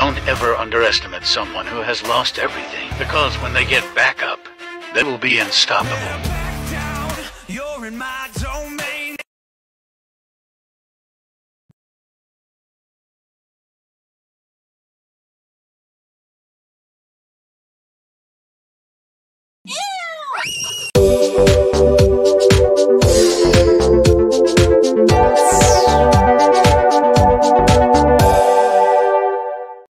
Don't ever underestimate someone who has lost everything, because when they get back up, they will be unstoppable. You're in my